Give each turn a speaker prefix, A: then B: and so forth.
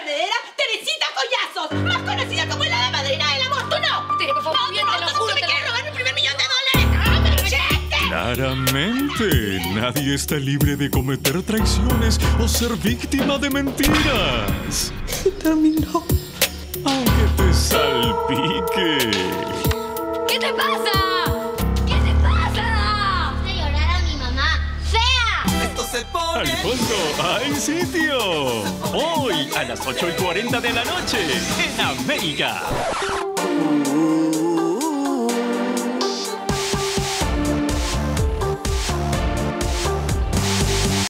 A: heredera Teresita Collazos, más conocida como la madrina del amor. ¡Tú no!
B: Tere, por favor,
A: no,
B: bien, te lo juro.
A: ¡Tú me quieres robar mi $1 millón! ¡Dame el cheque!
C: Claramente, nadie está libre de cometer traiciones o ser víctima de mentiras.
D: Terminó.
C: Aunque te salpique.
B: ¿Qué te pasa? ¿Qué te pasa?
E: Hace llorar a mi mamá. ¡Fea!
D: Esto se pone.
C: Al fondo hay sitio. Hoy a las 8:40 de la noche en América.